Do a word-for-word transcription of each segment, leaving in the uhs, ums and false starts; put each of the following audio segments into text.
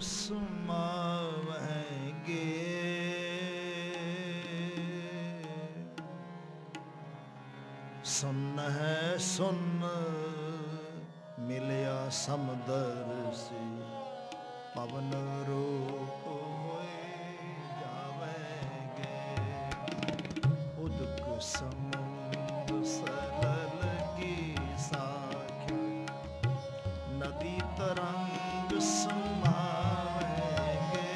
समावेंगे। सुन है सुन मिलिया समदर से पवन रूप होए जावेंगे। उदक समुद्र सलल की साख्या नदी तरंग समावेंगे।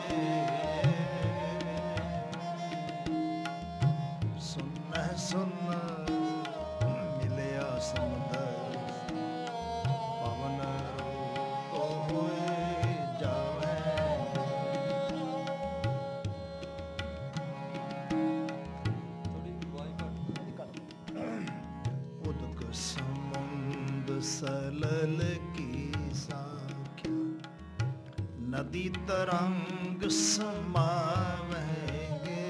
सुन है सुन मिलिया समदर पवन रूप होए जावेंगे। उदक समुद्र सलल की साख्या नदी तरंग समावेंगे।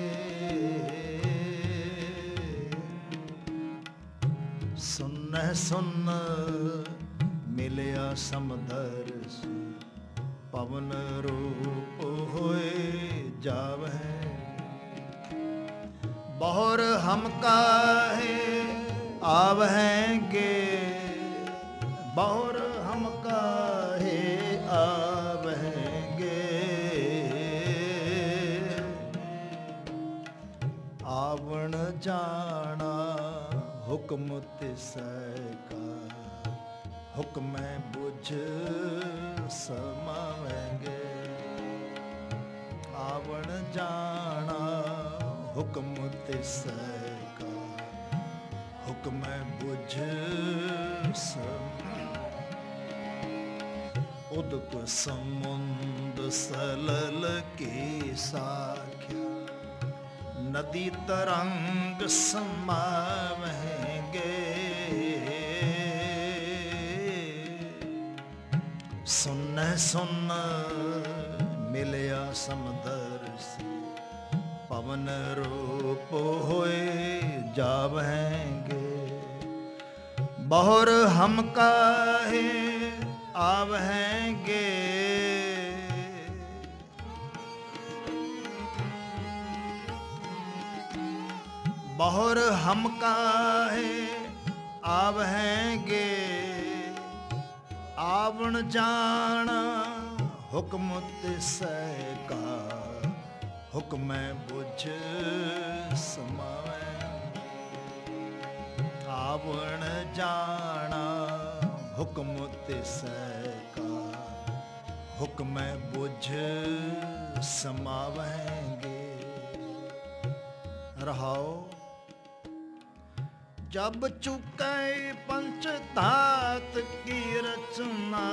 सुन सुन मिलिया समदर से पवन रूप होए जावेंगे। बहुर हम काहे आवेंगे। बहुर हम काहे आवेंगे। आवण जाना हुक्म तिसका हुक्म बुझ समावेंगे। आवण जाना हुक्म तिसका हुक्म बुझ सम। उदक समुद्र सलल की साख्या नदी तरंग समावेंगे। सुन सुन मिलिया समदर से पवन रूप होए जावेंगे। बहुर हम काहे आवेंगे। बहुर हम काहे आवेंगे। आवण जाना हुक्म तिसका हुक्म बुझ समावेंगे। आवण जाना हुक्म तिसका हुक्म बुझ समावेंगे। रहाओ जब चुके पंचतात की रचना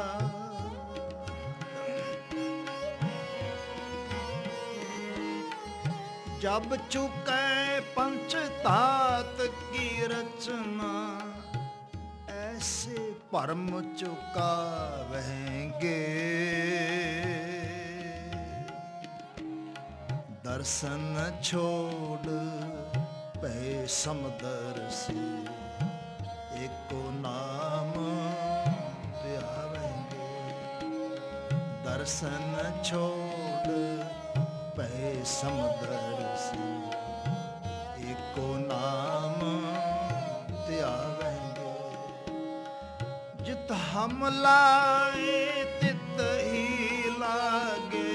जब चुके पंचतात की रचना ऐसे परम चुकावेंगे। दर्शन छोड़ पे समदर से एको नाम त्यावेंगे। दर्शन छोड़ पे समदर से एको नाम त्यावेंगे। जित हम लाए तित ही लागे।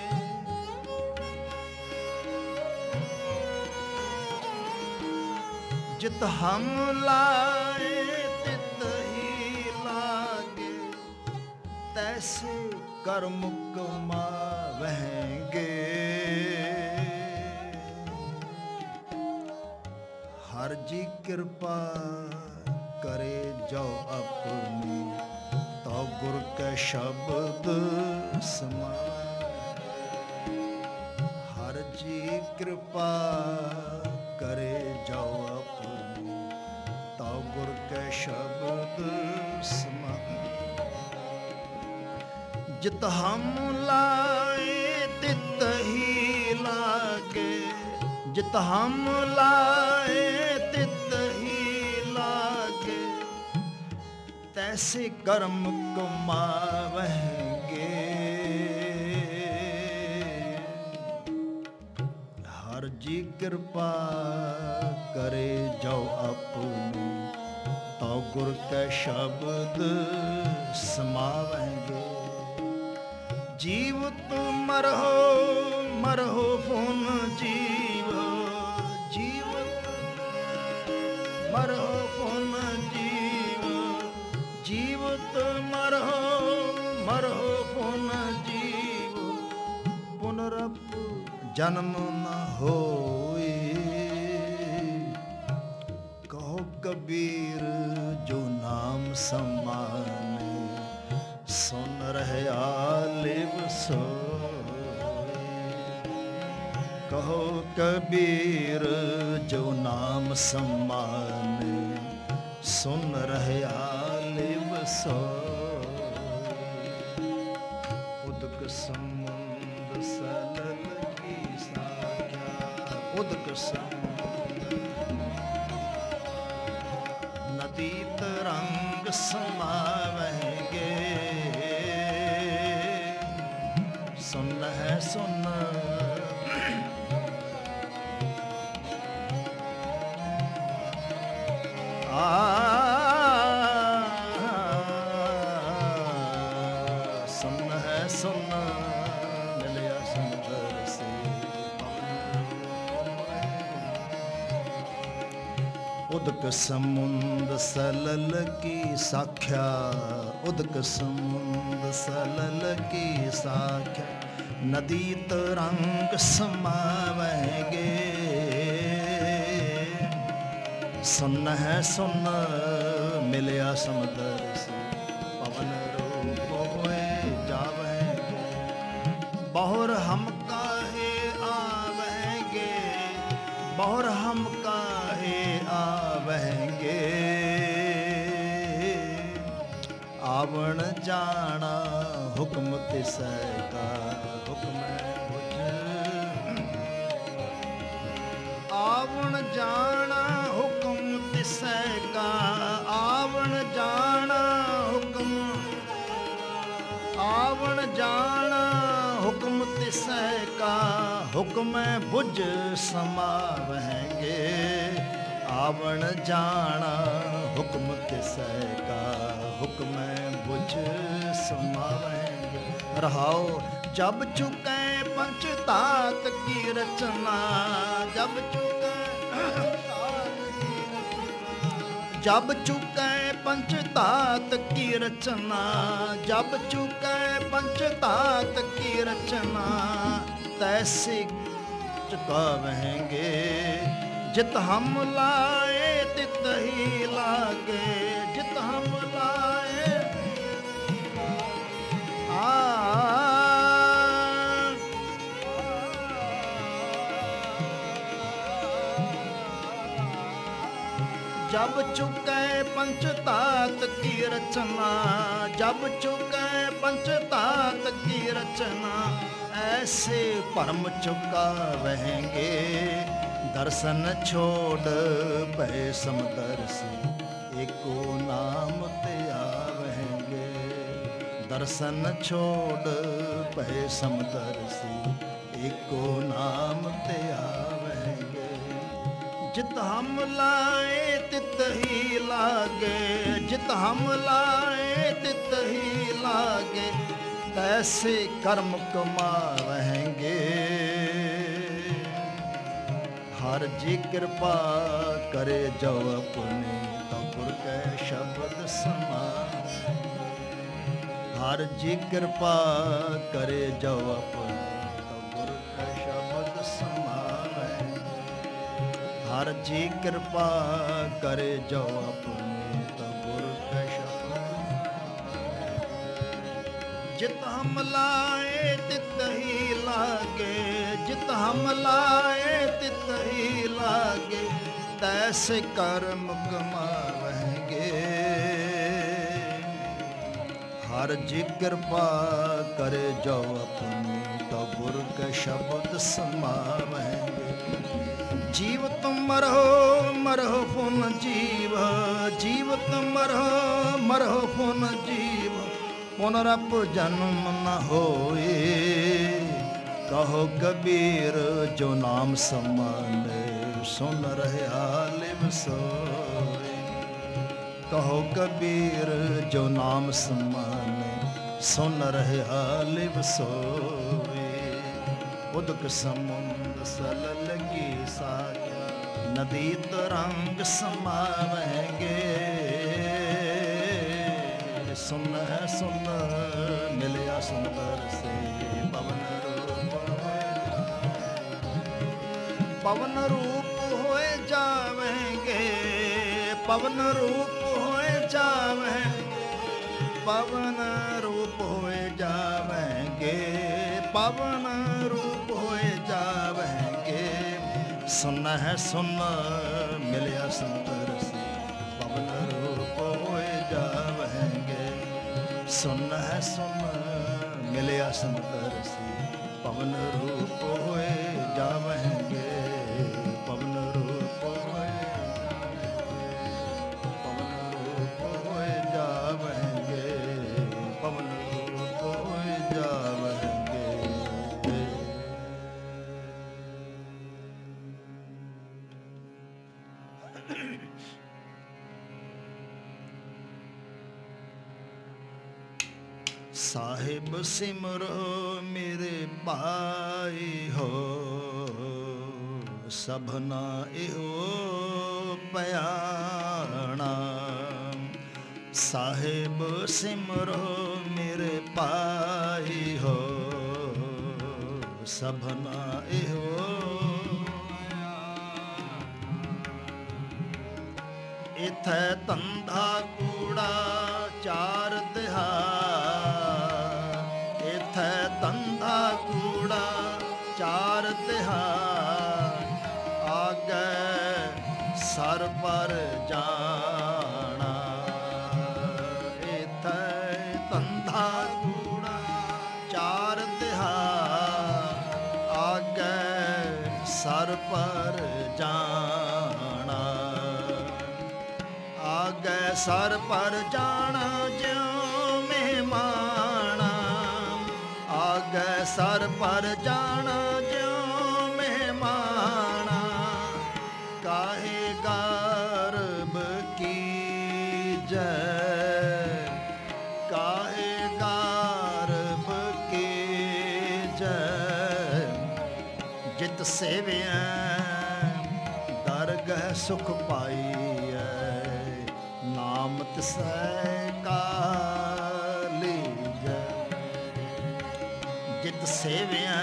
जित हम लाए तित ही लागे। तैसे कर्म कमावेंगे। हर जी कृपा करे जो अपनी तो गुर के शब्द समा। हर जी कृपा करे जो अपनी तो गुर के शब्द समा। जित हम लाए तित ही लागे। जित हम लाए तित ही लागे। तैसे कर्म कमावेंगे। कृपा करे जो अपने तो गुर के शब्द समावेंगे। जीवत मरहो मरहो फुन जीव, जीवत मरहो फुन जीव, जीवत मरहो मरहो फुन जीव, पुनरप जन्म न होए। कहो कबीर जो नाम सम्माने, सुन रहया लिव सोए। कहो कबीर जो नाम सम्माने, सुन रहया लिव सोए। उदक समुंद सलल की साख्या, उदक समुंद नदी तरंग समावेंगे। सुन है सुन आ सुन है सुन मिलिया समुद्र से। उदक समुंद सलल की साख्या, उदक समुंद सलल की साख्या, नदी तरंग समावेंगे। सुन है सुन मिलिया समुद्र से, पवन रूप होए जावेंगे। बहुर हम काहे आवेंगे, बहुर हम काहे आवेंगे। आवण जाना हुक्म तिसै का, हुक्म बुझ। आवण जाना हुक्म तिसै का, आवण जाना हुक्म, आवण जाना हुक्म तिसै का, हुक्म बुझ समावेंगे। आवण जाना हुक्म तिसै का, हुक्म बुझ समावेंगे। रहाओ जब चुके पंचतात की रचना, जब चुके जब चुके पंचतात की रचना, जब चुके पंचतात की रचना, तैसे चुकावेंगे। जित हम लाए तित ही लागे, जित हम लाए आ जब चुके पंचतात की रचना, जब चुके पंचतात की रचना, ऐसे परम चुकावेंगे। दर्शन छोड़ भय समदर्शी, एको नाम ते आवेंगे। दर्शन छोड़ भय समदर्शी, एको नाम ते आवेंगे। जित हम लाए तित ही लागे, जित हम लाए तित ही लागे, तैसे कर्म कमावेंगे। हर जी कृपा करे जो अपने तो गुर के शब्द समा। हर जी कृपा करे जो अपने तो गुर के शब्द समावे। हर जी कृपा करे जो अपने तो गुर के शब्द। जित हम लाए तित ही लागे, जित हम लाए तित ही लागे, तैसे कर्म कमावेंगे। हर जी कृपा करे जो अपनी तो गुर के शब्द समावेंगे। जीव तुम मरहो मरहो पुन जीव, जीव तुम मरहो मरहो पुन जीव, पुनरप जन्म न होए। ਕਹੋ ਕਬੀਰ ਜੋ ਨਾਮ ਸਮਾਨੇ ਸੁਨ ਰਹਿਆ ਲਿਵ ਸੋਏ। ਕਹੋ ਕਬੀਰ ਜੋ ਨਾਮ ਸਮਾਨੇ ਸੁਨ ਰਹਿਆ ਲਿਵ ਸੋਏ। ਉਦਕ ਸਮੁੰਦ ਸਲ ਲਗੀ ਸਾਗਿਆ ਨਦੀ ਤਰੰਗ ਸਮਾਵੈਂਗੇ। ਸੁਨ ਹੈ ਸੁਨ ਮਿਲਿਆ ਸੁੰਦਰ ਸੇ ਪਵਨ ਪਵਨ ਰੂਪ ਹੋਏ ਜਾਵੇਂਗੇ। ਪਵਨ ਰੂਪ ਹੋਏ ਜਾਵੇਂ ਪਵਨ ਰੂਪ ਹੋਏ ਜਾਵੇਂਗੇ। ਪਵਨ ਰੂਪ ਹੋਏ ਜਾਵੇਂਗੇ। ਸੁਨ ਹੈ ਸੁਨ ਮਿਲਿਆ ਸੁੰਦਰ ਸੇ ਪਵਨ ਰੂਪ ਹੋਏ ਜਾਵੇਂਗੇ। ਸੁਨ ਹੈ ਸੁਨ ਮਿਲਿਆ ਸੁੰਦਰ ਸੇ ਪਵਨ ਰੂਪ ਹੋਏ ਜਾਵੇਂਗੇ। ਪਵਨ ਰੂਪ ਹੋਏ ਪਵਨ ਰੂਪ ਹੋਏ ਜਾਵੇਂਗੇ। ਪਵਨ ਰੂਪ ਹੋਏ ਜਾਵੇਂਗੇ। ਸਾਹਿਬ ਸਿਮਰੋ ਮੇਰੇ ਭਾਈ ਹੋ। ਸਭਨਾ ਇਹੋ ਪਿਆਣਾ। ਸਾਹਿਬ ਸਿਮਰੋ ਮੇਰੇ ਭਾਈ ਹੋ। ਸਭਨਾ ਇਹੋ ਇਥੈ ਧੰਦਾ ਕੂੜਾ ਚਾਰ ਤਿਹਾਰ। ਇਥੈ ਧੰਦਾ ਕੂੜਾ ਚਾਰ ਤਿਹਾਰ। ਆਗੈ ਸਰ ਪਰ ਜਾਣਾ। ਇਥੈ ਧੰਦਾ ਕੂੜਾ ਚਾਰ ਤਿਹਾਰ। ਆਗੈ ਸਰ ਪਰ ਜਾਣਾ। ਆਗੈ ਸਰ ਪਰ ਜਾਣਾ ਜਿਉ ਮਹਿਮਾਣਾ। ਆਗੈ ਸਰ ਪਰ ਜਾਣਾ ਜਿਉ ਮਹਿਮਾਣਾ। ਕਾਹੇ ਗਰਬ ਕੀਜੈ। ਕਾਹੇ ਗਰਬ ਕੀਜੈ। ਜਿਤ ਸੇਵਿਆ ਦਰਗਹ ਸੁਖ ਪਾਈਐ। ਨਾਮ ਤਿਸੈ ਕਾ ਲੀਜੈ। ਜਿਤ ਸੇਵਿਆ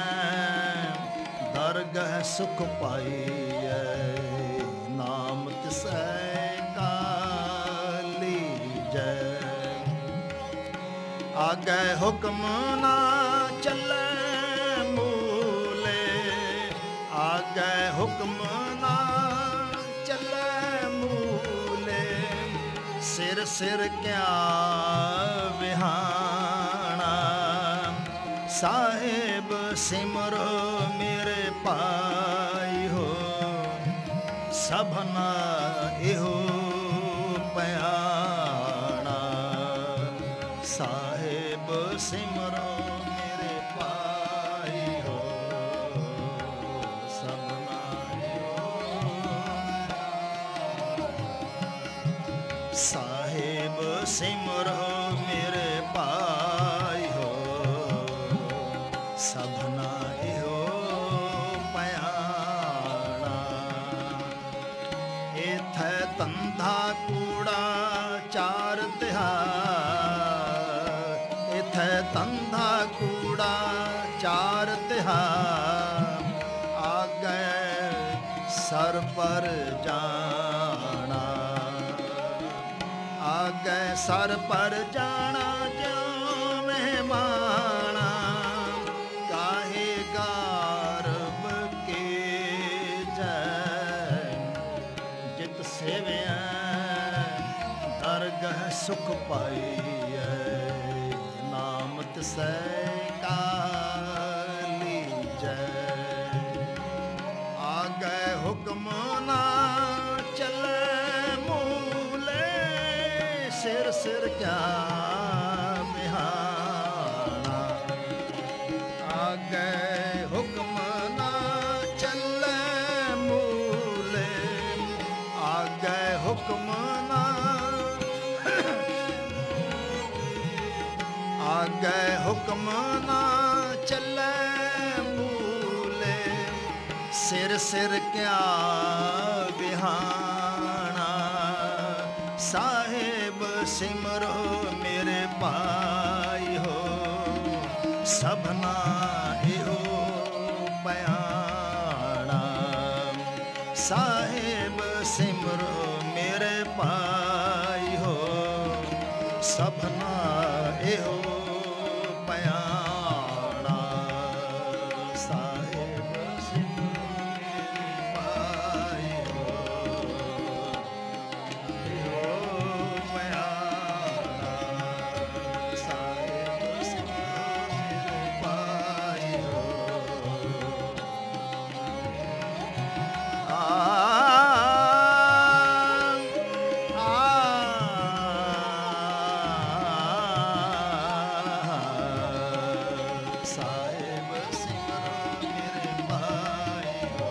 ਦਰਗਹ ਸੁਖ ਪਾਈਐ। ਨਾਮ ਤਿਸੈ ਕਾ ਲੀਜੈ। ਆਗੈ ਹੁਕਮ ਨਾ ਚੱਲੈ ਮੂਲੇ। ਆਗੈ ਹੁਕਮ ਨਾ ਚੱਲੈ ਮੂਲੇ। ਸਿਰ ਸਿਰ ਕਿਆ ਵਿਹਾਣਾ। ਸਾਹਿਬ ਸਿਮਰੋ ਮੇਰੇ ਭਾਈ ਹੋ। ਸਭਨਾ ਇਹੋ ਪਿਆਣਾ। ਸਾਹਿਬ ਸਿਮਰੋ ਮੇਰੇ ਭਾਈ ਹੋ। ਸਭਨਾ ਸਾਹਿਬ ਸਿਮਰੋ ਮੇਰੇ ਭਾਈ ਹੋ। ਸਭਨਾ ਇਹੋ ਪਿਆਣਾ। ਇਥੈ ਧੰਦਾ ਕੂੜਾ ਚਾਰ ਤਿਹਾਰ। ਇਥੈ ਧੰਦਾ ਕੂੜਾ ਚਾਰ ਤਿਹਾਰ। ਆਗੈ ਸਰ ਪਰ ਜਾਣਾ। ਆਗੈ ਸਰ ਪਰ ਜਾਣਾ ਜਿਉ ਮਹਿਮਾਣਾ। ਕਾਹੇ ਗਰਬ ਕੀਜੈ। ਜਿਤ ਸੇਵਿਆ ਦਰਗਹ ਸੁਖ ਪਾਈਐ। ਨਾਮ ਤਿਸੈ ਕਾ ਲੀਜੈ। ਆਗੈ ਹੁਕਮ ਨਾ ਚੱਲੈ ਮੂਲੇ। ਸਿਰ ਸਿਰ ਕਿਆ ਵਿਹਾਣਾ। ਆਗੈ ਆਗੇ ਹੁਕਮ ਨਾ ਚੱਲੇ ਮੂਲੇ, ਆਗੇ ਹੁਕਮ ਨਾ ਆਗੇ ਹੁਕਮ ਨਾ ਚੱਲੇ ਮੂਲੇ, ਸਿਰ ਸਿਰ ਕਿਆ ਬਿਹਾਣਾ, ਸਾਹਿਬ ਸਿਮਰੋ ਮੇਰੇ ਭਾਈ ਹੋ, ਸਭਨਾ ਇਹੋ ਬਿਆਣਾ, ਸਾਹਿਬ ਸਿਮਰੋ ਮੇਰੇ ਭਾਈ ਹੋ, ਸਭਨਾ ਇਹੋ ਬਿਆਣਾ, ਸਾਹਿਬ ਸਿਮਰੋ ਮੇਰੇ ਭਾਈ ਹੋ, ਇਹੋ ਬਿਆਣਾ, ਸਾਹਿਬ ਸਿਮਰੋ ਮੇਰੇ ਭਾਈ ਹੋ। ਆ ਸਾਹਿਬ ਸਿਮਰੋ ਮੇਰੇ ਭਾਈ ਹੋ,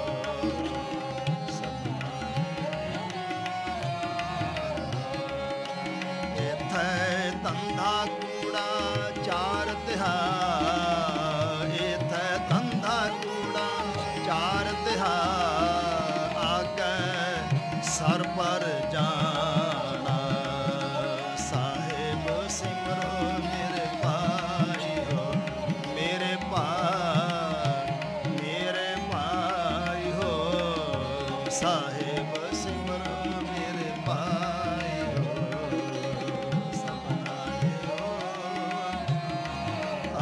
ਸਭਨਾ ਇੱਥੇ ਧੰਦਾ ਕੂੜਾ ਚਾਰ ਤਿਹਾ, ਇੱਥੇ ਧੰਦਾ ਕੂੜਾ ਚਾਰ ਤਿਹਾ, ਆਗੇ ਸਰ ਪਰ ਜਾਣਾ, ਸਾਹਿਬ ਸਿਮਰੋ ਮੇਰੇ ਭਾਈ ਹੋ, ਮੇਰੇ ਭਾਈ ਮੇਰੇ ਭਾਈ ਹੋ, ਸਾਹਿਬ ਸਿਮਰੋ ਮੇਰੇ ਭਾਈ ਹੋ, ਸਭਨਾ ਇਹੋ ਆ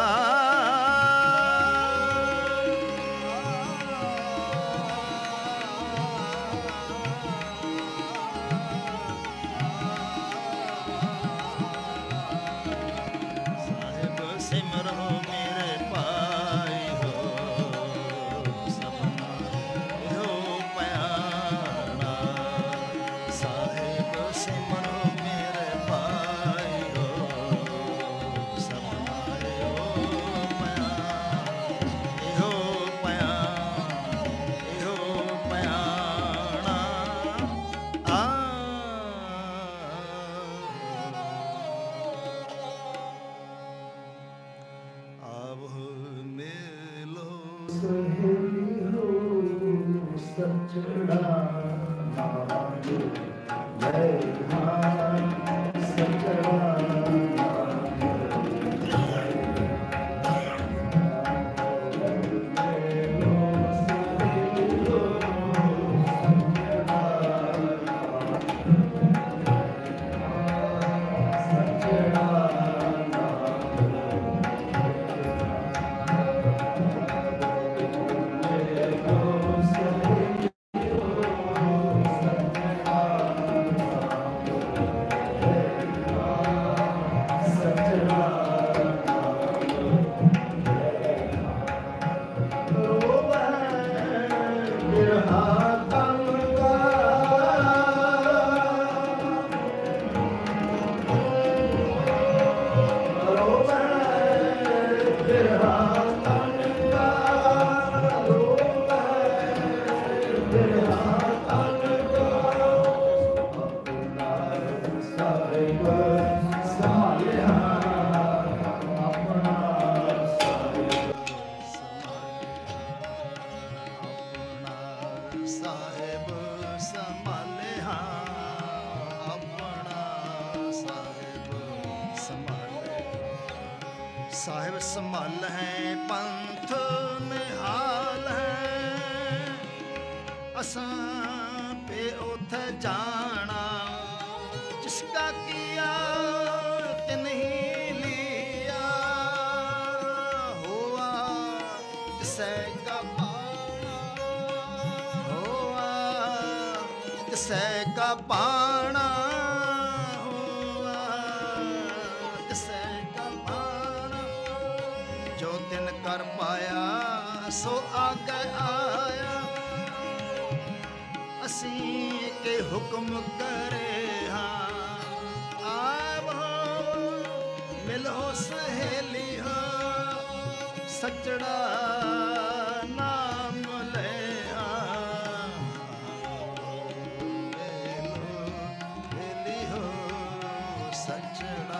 ਸਾਹਿਬ ਸਿਮਰੋ ਮੇਰੇ ਭਾਈ ਹੋ, ਸਭਨਾ ਇਹੋ ਬਿਆਣਾ, ਸਾਹਿਬ ਸਿਮਰੋ ਮੇਰੇ ਭਾਈ ਹੋ, ਸਭਨਾ ਇਹੋ ਬਿਆਣਾ, ਇਹੋ ਬਿਆਣਾ, ਇਹੋ ਬਿਆਣਾ ਆ ਆਵੋ ਮੇਲੋ ਸਚੜਾ ਨਾਮ ਜੈ ਹਾਂ ਸਚੜਾ ਸਾਹਿਬ ਸੰਭਾਲਿਆ ਆਪਣਾ, ਸਾਹਿਬ ਸੰਭਾਲੇ, ਸਾਹਿਬ ਸੰਭਾਲ ਹੈ ਪੰਥ ਨਿਹਾਲ ਹੈ, ਅਸਾਂ ਪੇ ਉਥੇ ਜਾਣਾ, ਜਿਸਕਾ ਕੀਆ ਤਿਨਹੀ ਲਿਆ, ਹੋਆ ਤਿਸੈ ਕਾ ਤਿਸੈ ਕਾ ਪਾਣਾ, ਹੋਆ ਤਿਸੈ ਕਾ ਪਾਣਾ, ਜੋ ਤਿਨ ਕਰ ਪਾਇਆ ਸੋ ਆਗੇ ਆਇਆ, ਅਸੀਂ ਕੇ ਹੁਕਮ ਕਰੇ ਹਾਂ, ਆਵੋ ਮਿਲੋ ਸਹੇਲੀ ਹੋ, सचड़ा नाम ले हेली हो सचड़ा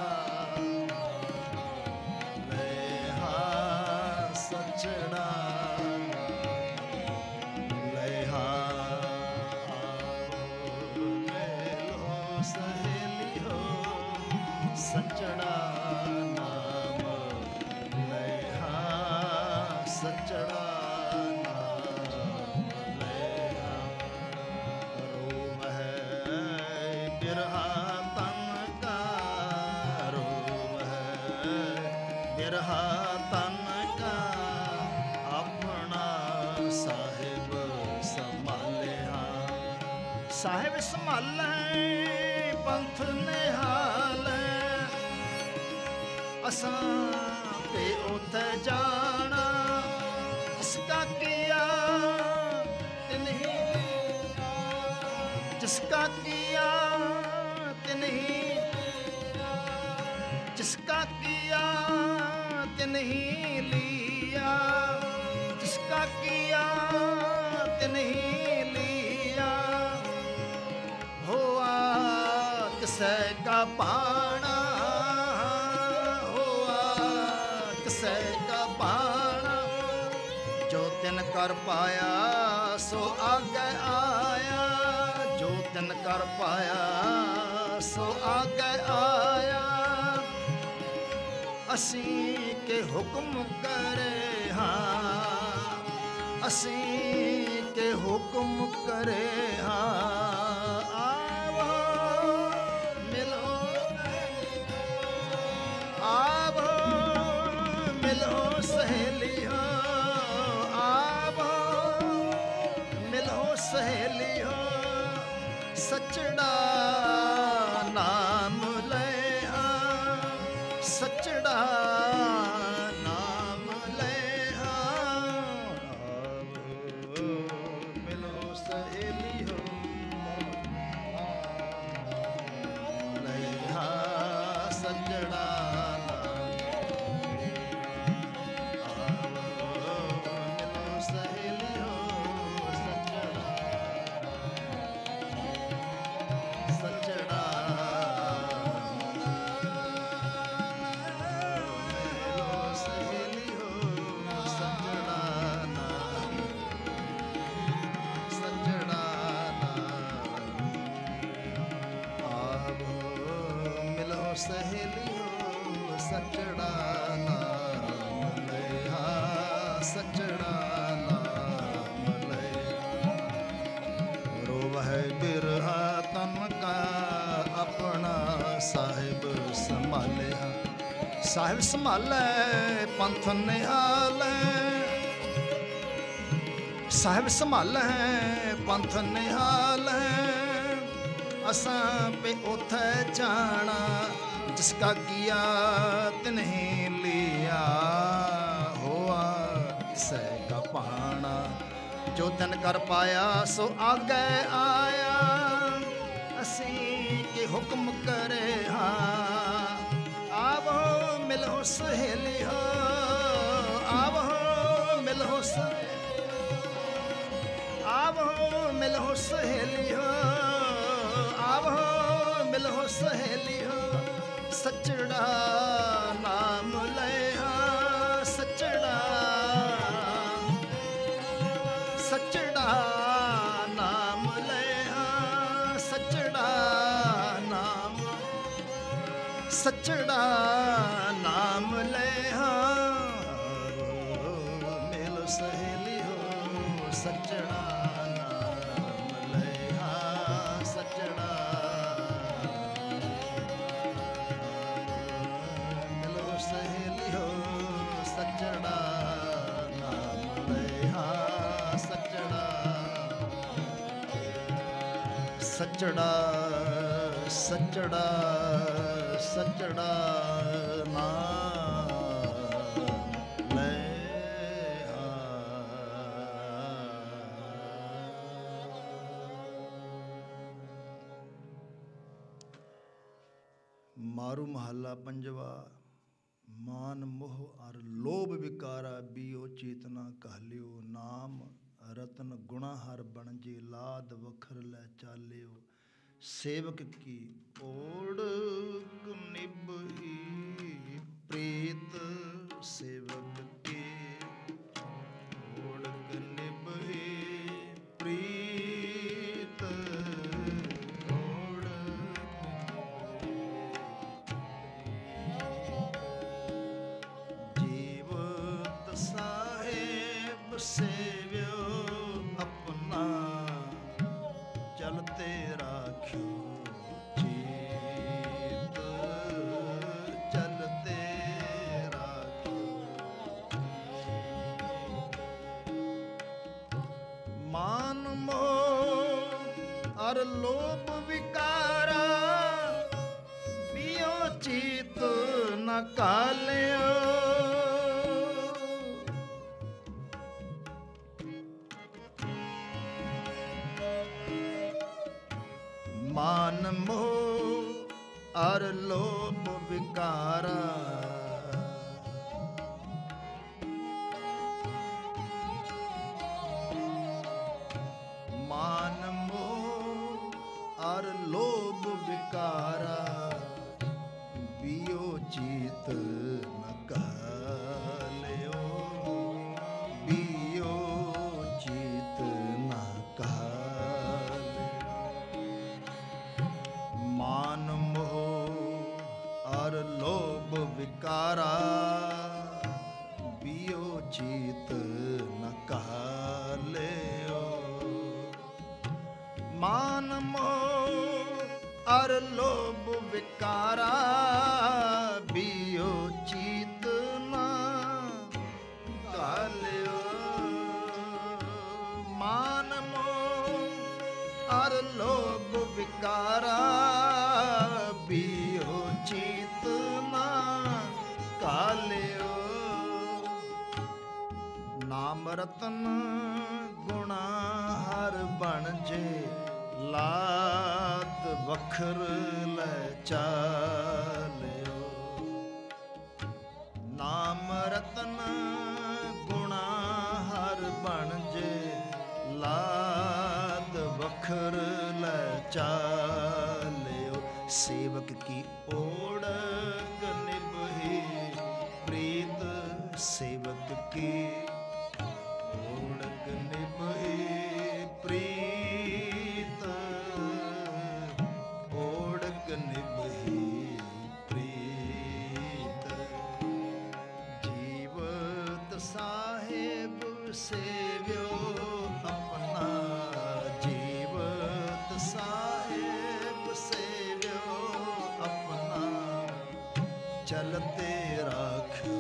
ले हा सचड़ा ले हा सहेली हो सचड़ा नाम ले हा सचड़ा नाम ले हा रोम है बिरहा तन का रोम है बिरहा तन का अपना साहिब संभाले हा साहिब संभाले पंथ निहाल असां ते उते जाना जिसका किया तिन्हीं जिसका किया तिन्हीं जिसका किया तिन्हीं लिया जिसका किया तिन्हीं लिया हुआ किसे का पाना हुआ किसे का पाना जो तिन कर पाया सो आगे आया जो तिन कर पाया सो आगे आया असी के हुक्म करे हाँ असी के हुक्म करे हाँ आवो मिलो आवो मिलो सहेली हो आवो मिलो सहेली हो सचड़ा नाम ले आ सचड़ा नाम ले आ आवो मिलो सहेली हो ले आ सचड़ा सहेली हो सचड़ा नाम ले हाँ सचड़ा नाम ले रोवह बिरहा तन का अपना साहिब संभाले हाँ साहिब संभाले पंथ निहाले साहिब संभाले पंथ निहाले असां पे उथे जाना जिसका किया तिन्हीं लिया हुआ किसे का पाना जो तिन कर पाया सो आगे आया असी के हुक्म करे हाँ आवो मिलो सहेली हो आवो मिलो आवो मिलो सहेली हो आवो मिलो सहेली हो सचड़ा नाम ले हाँ सचड़ा सचड़ा नाम ले हाँ सचड़ा नाम सचड़ा नाम ले हाँ मिलो सहेली हो सचड़ा नाम ले हाँ सचड़ा सहेली हो सचड़ा नाम ले हाँ सचड़ा सचड़ा सचड़ा सचड़ा नाम ले मारू महला पंजवा मान मोह अर लोभ विकारा बियो चेतना कहलियो नाम रतन गुणा हर बनजे लाद वखर लै चालियो सेवक की ओढ़ निभही प्रीत सेवक की ओढ़ निभही प्रीत ओढ़ जीवत साहेब सेव्यो अपना चलते राख्यो चेत चलते राख्यो मान मोह अर लोभ विकारा बियो चित न कालियो मान मोह अर लोभ विकारा मान मोह अर लोभ विकारा बियो चित न कालियो बियो चित न कालियो मान मोह अर लोभ विकारा बियो चित न कालियो मान मोह अर लोभ विकारा बियो चित न कालियो मान मोह अर लोभ विकारा बियो चित न कालियो नाम रतन गुणा हर बनजे लाद वखर लै चालियो नाम रतन गुणा हर बनजे लाद वखर लै चालियो सेवक की ओढ़ निभही प्रीत सेवक की ओढ़ निभही प्रीत ओढ़ निभही प्रीत जीवत साहेब सेव्यो अपना जीवत साहेब सेव्यो अपना चलते राख्यो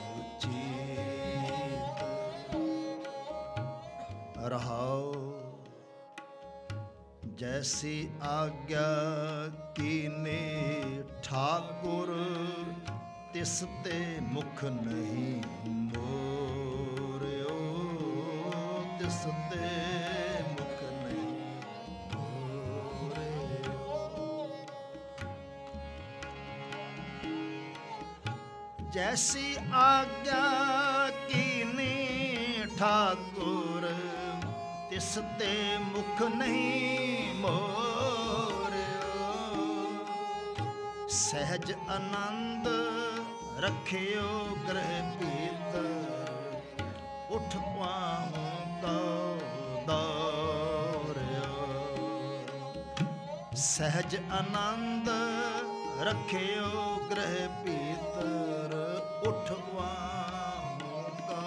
चेत रहाओ जैसी आज्ञा कीने ठाकुर तिसते मुख नहीं मोरियो तिसते मुख नहीं मोरियो जैसी आज्ञा कीने ठाकुर तिसते मुख नहीं मोरियो सहज आनंद रखियो ग्रह भीतर उठ पाऊं तो दौड़ियो सहज आनंद रखियो ग्रह भीतर उठ पाऊं तो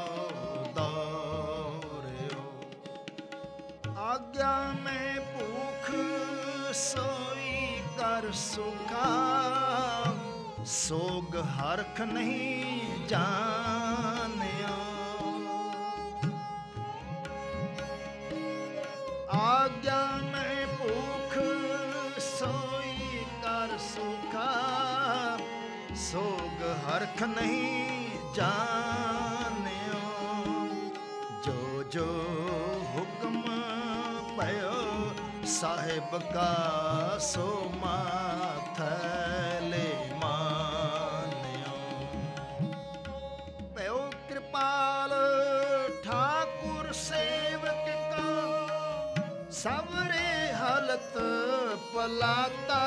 दौड़ियो आज्ञा में भूख सोई कर सुखा सोग हरख नहीं जानियो आज्ञा में भूख सोई कर सुखा सोग हरख नहीं जानियो जो जो हुक्म पयो साहेब का सो माथे ले मानियो ਕਿਰਪਾਲ ਠਾਕੁਰ ਸੇਵਕ ਕਾ ਸਵਰੇ ਹਾਲਤ ਪਲਾਤਾ।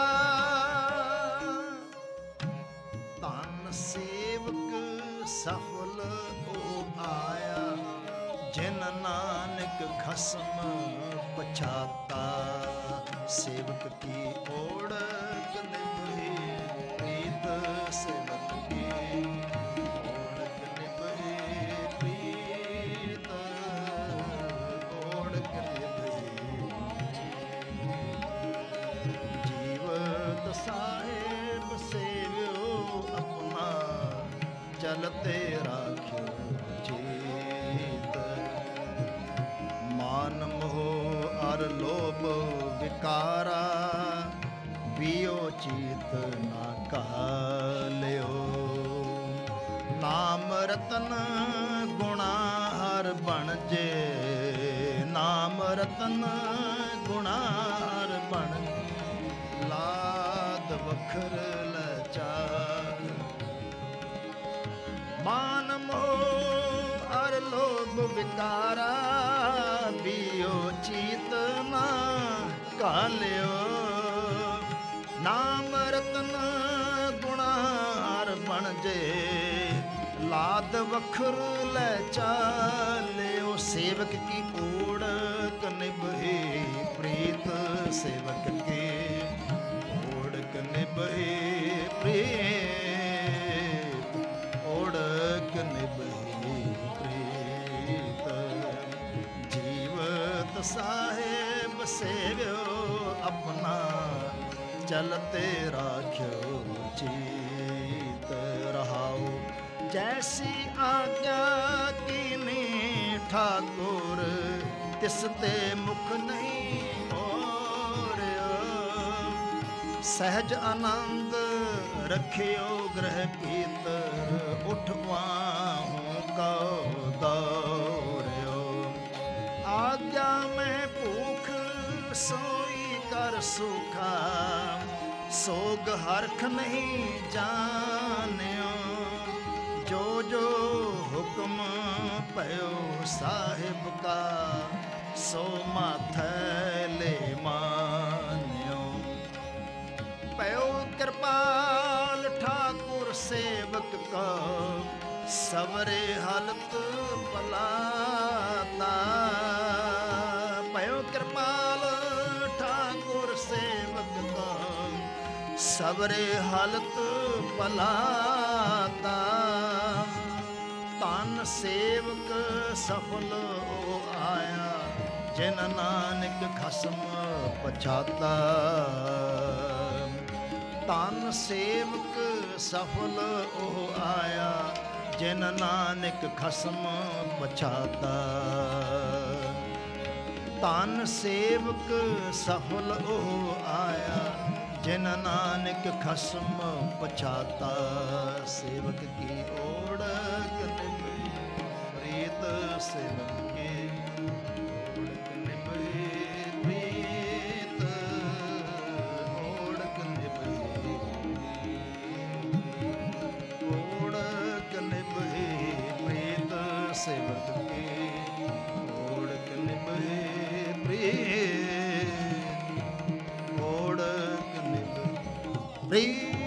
ਧਨ ਸੇਵਕ ਸਫਲ ਹੋ ਆਇਆ ਜਿਨ ਨਾਨਕ ਖਸਮ ਪਛਾਤਾ। ਸੇਵਕ ਕੀ ਓੜਕ ਨਿਭੇ ਪ੍ਰੀਤ ਸੇਵਕ ਕੀ ਓੜਕ ਨਿਭੇ ਪ੍ਰੀਤ ਓੜਕ ਨਿਭੇ। ਜੀਵਤ ਸਾਹਿਬ ਸੇਵਿਓ ਆਪਣਾ ਚਲਤੇ ਰਾਖਿਓ ਚੇਤ। ਮਾਨ ਮੋਹ ਅਰ ਲੋਭ ਵਿਕਾਰਾ ਬਿਓ ਚੀਤ ਨਾ ਕਾਲਿਓ। ਨਾਮ ਰਤਨ ਗੁਣਾ ਹਰ ਬਣ ਜੇ ਨਾਮ ਰਤਨ ਗੁਣਾ ਹਰ ਬਣ ਲਾਦ ਵਖਰ ਲਚਾਰ। ਮਾਨ ਮੋਹ ਅਰ ਲੋਭ ਵਿਕਾਰਾ ਬਿਓ ਚੀਤ ਨਾ ਕਾਲਿਓ। ਨਾਮ ਰਤਨ ਗੁਣਾ ਹਰ ਬਣ ਜੇ ਲਾਦ ਵਖਰ ਲੈ ਚਾਲਿਓ। ਸੇਵਕ ਕੀ ਓੜਕ ਨਿਭੇ ਪ੍ਰੀਤ ਸੇਵਕ ਕੇ ਓੜਕ ਨਿਭੇ ਪ੍ਰੀਤ ਓੜਕ ਨਿਭੇ ਪ੍ਰੀਤ। ਜੀਵਤ ਸਾਹਿਬ ਸੇਵਿਓ ਆਪਣਾ ਚਲਤੇ ਰਾਖਿਓ ਚੀਤ। ਰਹਾਉ ਜੈਸੀ ਆਗਿਆ ਕੀਨੀ ਠਾਕੁਰ ਤਿਸ ਤੇ ਮੁਖ ਨਹੀਂ ਹੋਰਿਓ। ਸਹਿਜ ਆਨੰਦ ਰਖਿਓ ਗ੍ਰਹਿ ਪੀਤਰ ਉਠਵਾਹੂ ਕਉ ਦੌਰਿਓ। ਆਗਿਆ ਮੈਂ ਭੂਖ ਸੋਈ ਕਰ ਸੁਖਾ ਸੋਗ ਹਰਖ ਨਹੀਂ ਜਾਣਿਓ। ਜੋ ਜੋ ਹੁਕਮ ਪਇਓ ਸਾਹਿਬ ਕਾ ਸੋ ਮਾਥੈ ਲੈ ਮਾਨਿਓ। ਪਇਓ ਕਿਰਪਾਲ ਠਾਕੁਰ ਸੇਵਕ ਕਾ ਸਵਰੇ ਹਾਲਤ ਪਲਾਤਾ। ਪਇਓ ਕਿਰਪਾਲ ਠਾਕੁਰ ਸੇਵਕ ਕਾ ਸਵਰੇ ਹਾਲਤ ਪਲਾਤਾ। ਧਨ ਸੇਵਕ ਸਫਲ ਹੋ ਆਇਆ ਜਿਨ ਨਾਨਕ ਖਸਮ ਪਛਾਤਾ। ਧਨ ਸੇਵਕ ਸਫਲ ਹੋ ਆਇਆ ਜਿਨ ਨਾਨਕ ਖਸਮ ਪਛਾਤਾ। ਧਨ ਸੇਵਕ ਸਫਲ ਹੋ ਆਇਆ ਜਿਨ ਨਾਨਕ ਖਸਮ ਪਛਾਤਾ। ਸੇਵਕ ਕੀ ਓੜਕ ਨਿਭੇ ਪ੍ਰੀਤ ਸੇਵਕ ਕੀ ਓੜਕ ਨਿਭੇ ਪ੍ਰੀਤ ਓੜਕ ਨਿਭੇ ਓੜਕ ਨਿਭੇ ਪ੍ਰੀਤ ਸੇਵਕ ਕੀ ਓੜਕ ਨਿਭੇ ਪ੍ਰੀਤ ਓੜਕ ਨਿਭੇ ਪ੍ਰੀਤ।